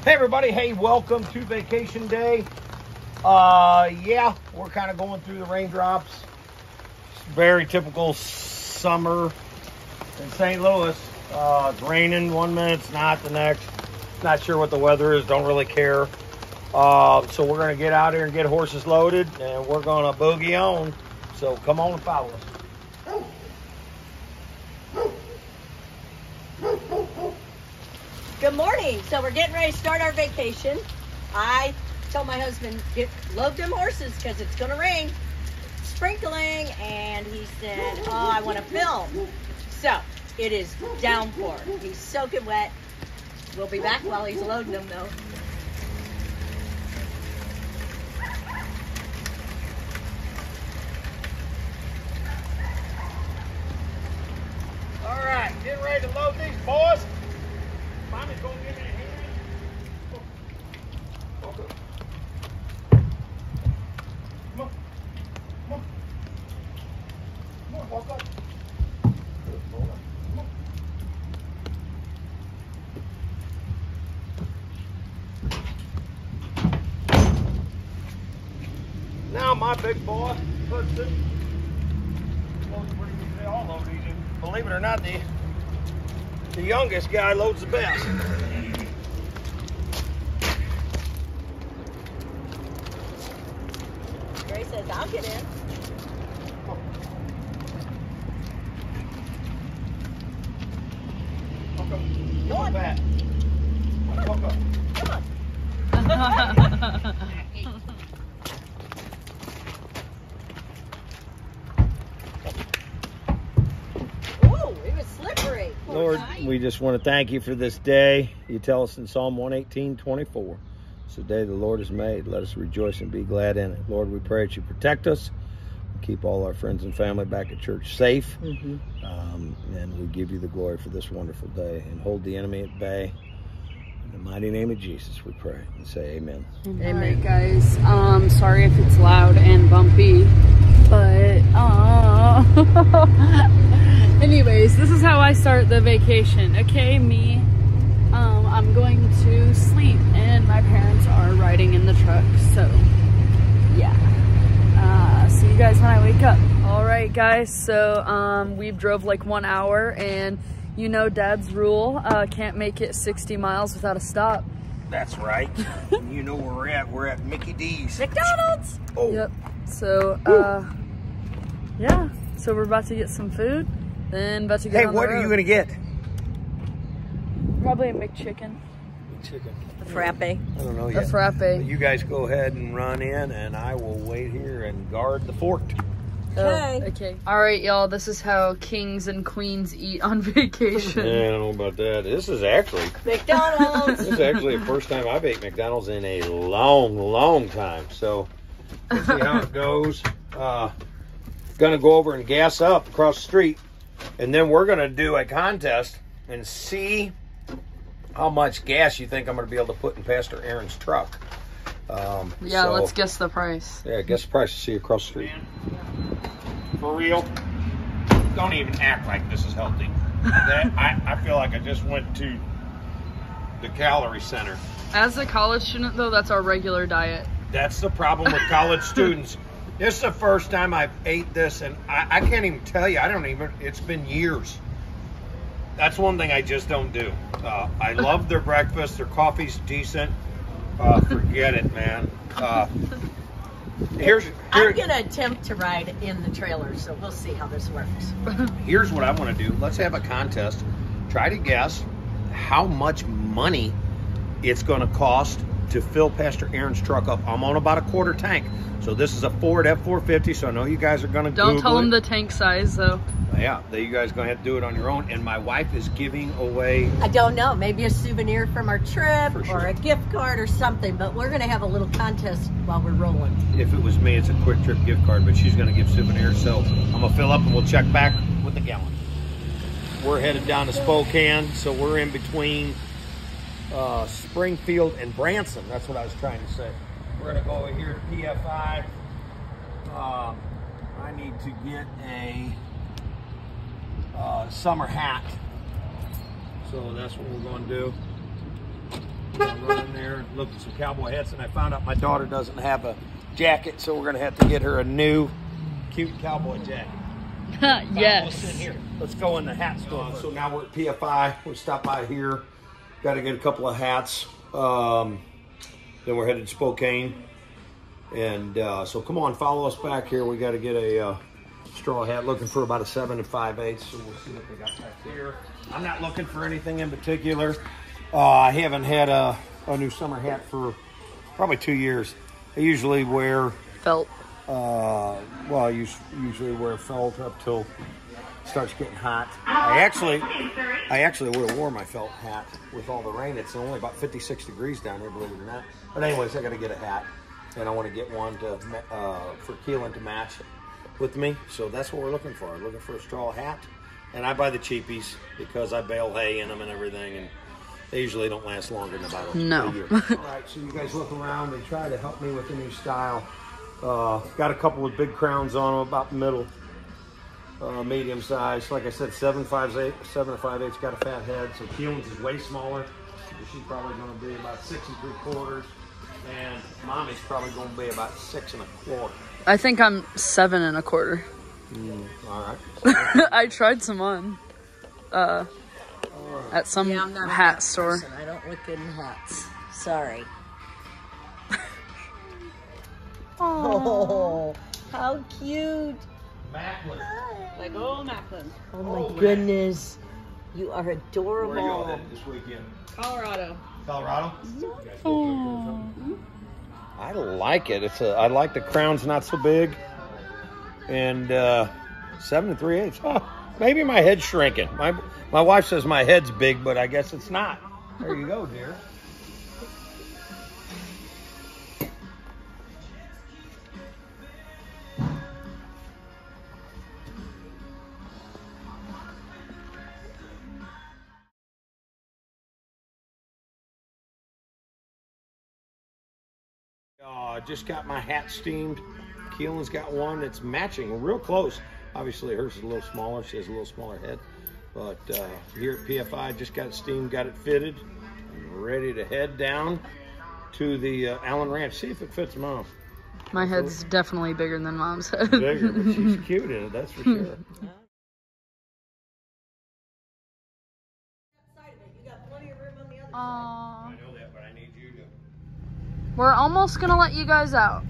Hey everybody, hey, welcome to vacation day. Yeah, we're kind of going through the raindrops. It's very typical summer in St. Louis. It's raining one minute, it's not the next. Not sure what the weather is, don't really care. So we're gonna get out here and get horses loaded and we're gonna boogie on. So come on and follow us. Good morning. So we're getting ready to start our vacation. I told my husband, load them horses because it's going to rain. Sprinkling. And he said, oh, I want to film. So it is downpour. He's soaking wet. We'll be back while he's loading them though. All right, getting ready to load these boys. Mommy's gonna give me a hand. Walk up. Come on. Come on. Come on, walk up. Good boy. Come on. Now my big boy puts it. They all load easy. Believe it or not, the youngest guy loads the best. Gray says, I'll get in. Walk up. Go on. Back. Walk up. Come on. Ooh, it was slippery. Lord, we just want to thank you for this day. You tell us in Psalm 118:24. It's the day the Lord has made. Let us rejoice and be glad in it. Lord, we pray that you protect us. Keep all our friends and family back at church safe. And we give you the glory for this wonderful day. And hold the enemy at bay. In the mighty name of Jesus, we pray and say amen. Amen. All right, guys. Sorry if it's loud and bumpy, but anyways, this is how I start the vacation. Okay, me. I'm going to sleep, and my parents are riding in the truck. So, yeah. See you guys when I wake up. All right, guys. So, we drove like 1 hour, and you know Dad's rule: can't make it 60 miles without a stop. That's right. You know where we're at. We're at Mickey D's. McDonald's. Oh. Yep. So, yeah. So we're about to get some food, then about to get on the what road. are you gonna get? Probably a McChicken. Chicken. The frappe. I don't know A yet. frappe. But you guys go ahead and run in, and I will wait here and guard the fort. Okay. Oh, okay. All right, y'all. This is how kings and queens eat on vacation. Yeah, I don't know about that. This is actually McDonald's. the first time I've ate McDonald's in a long time. So we'll see how it goes. Gonna go over and gas up across the street, and then we're gonna do a contest and see how much gas you think I'm gonna be able to put in Pastor Aaron's truck. Yeah, so, let's guess the price. Yeah, guess the price. See you across the street. For real, don't even act like this is healthy. I feel like I just went to the calorie center. As a college student, though, that's our regular diet. That's the problem with college students. This is the first time I've ate this, and I can't even tell you. It's been years. That's one thing I just don't do. I love their breakfast. Their coffee's decent. Forget it, man. I'm going to attempt to ride in the trailer, so we'll see how this works. Here's what I want to do. Let's have a contest. Try to guess how much money it's going to cost to fill Pastor Aaron's truck up. I'm on about a quarter tank. So this is a Ford F450, so I know you guys are going to Don't tell them it. the tank size, though. Yeah, you guys are going to have to do it on your own. And my wife is giving away... I don't know, maybe a souvenir from our trip For sure. or a gift card or something, but we're going to have a little contest while we're rolling. If it was me, it's a quick trip gift card, but she's going to give souvenirs. So I'm going to fill up and we'll check back with the gallon. We're headed down to Spokane, so we're in between Springfield and Branson. That's what I was trying to say. We're going to go over here to PFI. I need to get a summer hat. So that's what we're going to do. Run in there. there and looked at some cowboy hats, and I found out my daughter doesn't have a jacket, so we're gonna have to get her a new cute cowboy jacket. Yes. Here. Let's go in the hat store. So now we're at PFI. We'll stop by here. Got to get a couple of hats. Then we're headed to Spokane. And so come on, follow us back here. We got to get a straw hat. Looking for about a 7 5/8. So we'll see what they got back here. I'm not looking for anything in particular. I haven't had a new summer hat for probably 2 years. I usually wear Felt. well, I usually wear felt up till it starts getting hot. I actually would have worn my felt hat with all the rain. It's only about 56 degrees down here, believe it or not. But anyways, I got to get a hat, and I want to get one for Keelan to match with me. So that's what we're looking for. We're looking for a straw hat, and I buy the cheapies because I bale hay in them and everything, and they usually don't last longer than about a year. All right, so you guys look around and try to help me with the new style. Got a couple of big crowns on them, about middle, medium size. Like I said, 7 5/8's got a fat head. So Keelan's is way smaller. She's probably going to be about 6 3/4, and Mommy's probably going to be about 6 1/4. I think I'm 7 1/4. All right. I tried some on at some Yeah, I'm not a hat store. person. I don't look good in hats. Sorry. Oh, how cute. Macklin. Like old Macklin. Oh my goodness. You are Where are you adorable. all headed this weekend? Colorado. Colorado? Oh. I like it. I like the crown's not so big. And 7 3/8. Oh, maybe my head's shrinking. My wife says my head's big, but I guess it's not. There you go, dear. Just got my hat steamed. Keelan's got one that's matching, real close. Obviously, hers is a little smaller. She has a little smaller head. But here at PFI, just got it steamed, got it fitted, and ready to head down to the Allen Ranch. See if it fits Mom. My head's definitely bigger than Mom's head. Bigger, but she's cute in it, that's for sure. Aww. I know that, but I need you to. We're almost gonna let you guys out.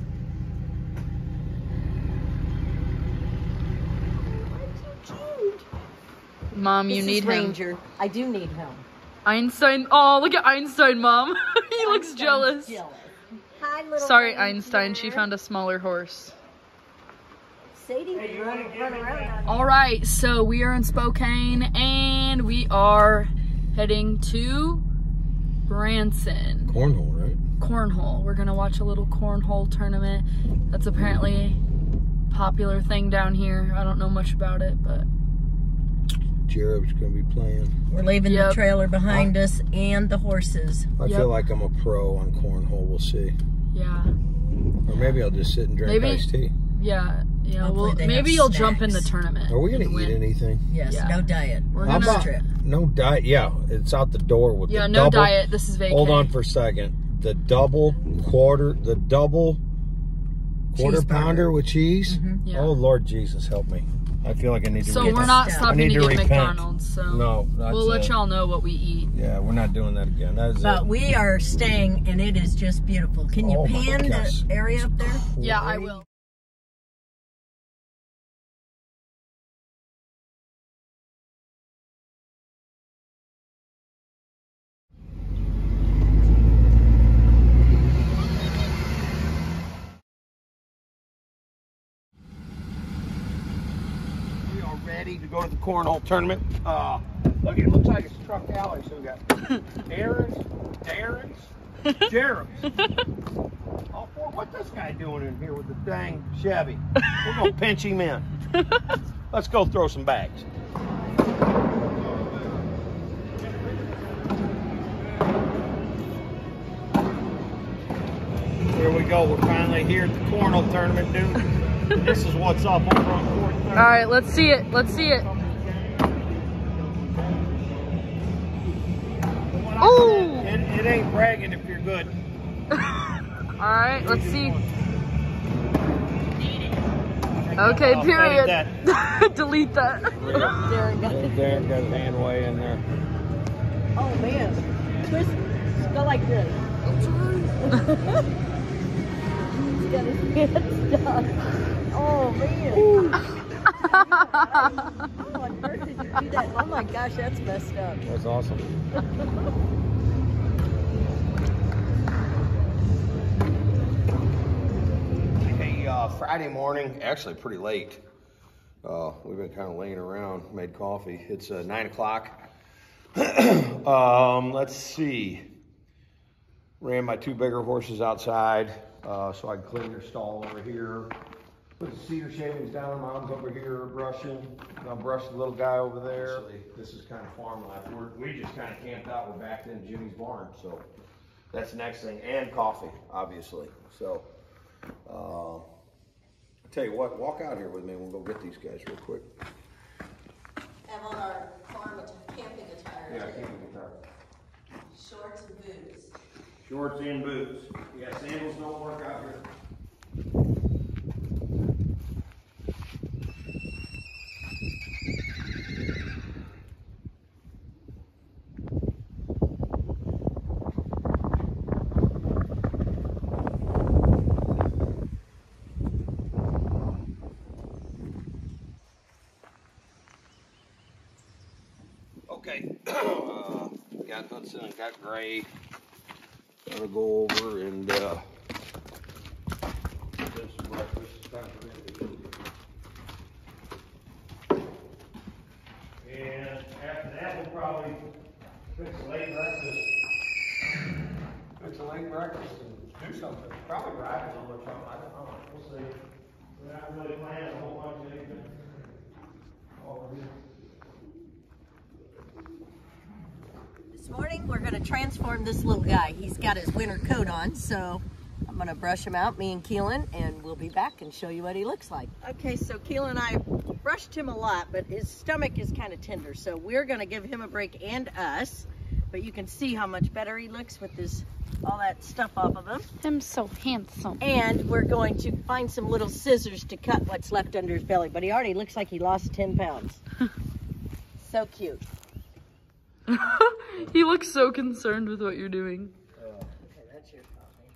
Mom, you need him. Ranger. I do need him. Einstein. Oh, look at Einstein, Mom. He looks jealous. Hi, little Sorry, Ranger. Einstein. She found a smaller horse. Sadie would run around. All right, so we are in Spokane, and we are heading to Branson. Cornhole, right? Cornhole. We're gonna watch a little cornhole tournament. That's apparently a popular thing down here. I don't know much about it, but Jarob's gonna be playing. We're leaving the trailer behind us and the horses. I feel like I'm a pro on cornhole. We'll see. yeah, Or maybe I'll just sit and drink iced tea. yeah. You know, Hopefully they maybe have you'll jump in the snacks. tournament. Are we gonna and eat win. anything? Yes, Yeah. no diet. We're How gonna about strip. no diet? Yeah, it's out the door with Yeah, the no double. diet. This is vacay. Hold on for a second. The double quarter pounder with cheese. Yeah. Oh Lord Jesus, help me! I feel like I need to. So repent. we're not I stopping need to to get repent. McDonald's. So No, that's we'll let it. y'all know what we eat. Yeah, we're not doing that again. That is But it. we are staying, and it is just beautiful. Can you Oh my pan gosh. the area up there? Yeah, I will. We are ready to go to the cornhole tournament. Look, it looks like it's Truck Alley. So we got Darren's, Jerem's. All four. What's this guy doing in here with the dang Chevy? We're gonna pinch him in. Let's go throw some bags. Here we go. We're finally here at the cornhole tournament, dude. This is what's up over on 4th. All right, let's see it. Let's see it. Oh! It it ain't bragging if you're good. All right, let's see. Okay, period. Delete that. Darren got it. Darren got his hand way in there. Oh man, twist. Go like this. He's got his hand stuck. Oh man. Oh, on earth did you do that? Oh my gosh, that's messed up. That's awesome. Hey, Friday morning, actually pretty late. We've been kind of laying around, made coffee. It's 9 o'clock. Let's see. Ran my 2 bigger horses outside so I can clean their stall over here. Put the cedar shavings down. Mom's over here brushing. I'll brush the little guy over there. Actually, this is kind of farm life. We just kind of camped out. We're back in Jimmy's barn, so that's the next thing. And coffee, obviously. So, I'll tell you what. Walk out here with me, and we'll go get these guys real quick. I'm on our farm camping attire. Yeah, camping attire. Shorts and boots. Shorts and boots. Yeah, sandals don't work out here. Okay, got Hudson and got Gray. Gotta go over and do some breakfast. It's time for them to eat. And after that, we'll probably fix a late breakfast. And do something. Probably ride a little or something. I don't know. We'll see. We're not really planning a whole bunch of anything. This morning we're going to transform this little guy. He's got his winter coat on, so I'm going to brush him out, me and Keelan, and we'll be back and show you what he looks like. Okay, so Keelan and I brushed him a lot, but his stomach is kind of tender, so we're going to give him a break and us. But you can see how much better he looks with this, all that stuff off of him. I'm so handsome. And we're going to find some little scissors to cut what's left under his belly, but he already looks like he lost 10 pounds. So cute. He looks so concerned with what you're doing. Okay, that's your coffee.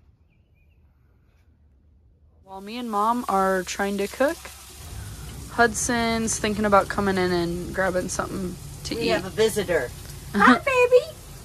While me and Mom are trying to cook, Hudson's thinking about coming in and grabbing something to eat. We have a visitor. Hi, baby.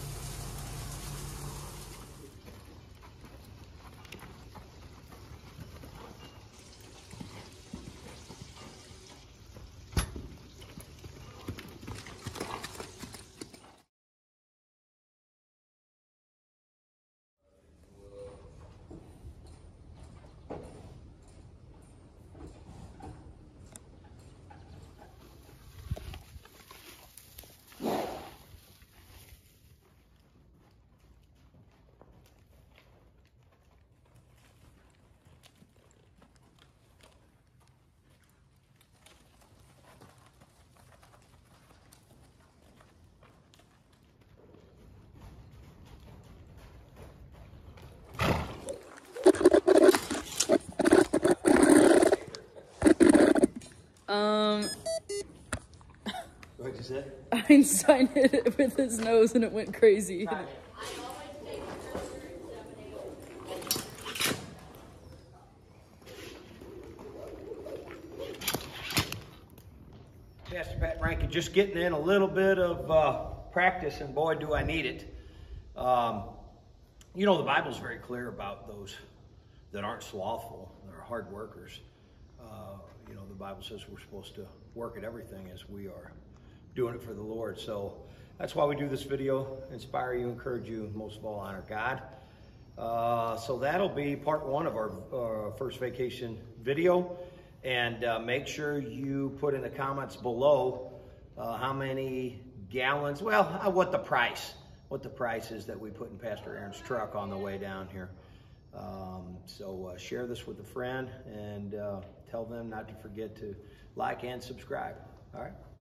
What'd you say? Einstein hit it with his nose and it went crazy. Pastor Pat Rankin, just getting in a little bit of practice, and boy, do I need it. You know, the Bible's very clear about those that aren't slothful, that are hard workers. You know, the Bible says we're supposed to work at everything as we are doing it for the Lord. So that's why we do this video, inspire you, encourage you, and most of all, honor God. So that'll be part 1 of our first vacation video. And make sure you put in the comments below how many gallons, well, what the price is that we put in Pastor Aaron's truck on the way down here. So share this with a friend and tell them not to forget to like and subscribe. All right.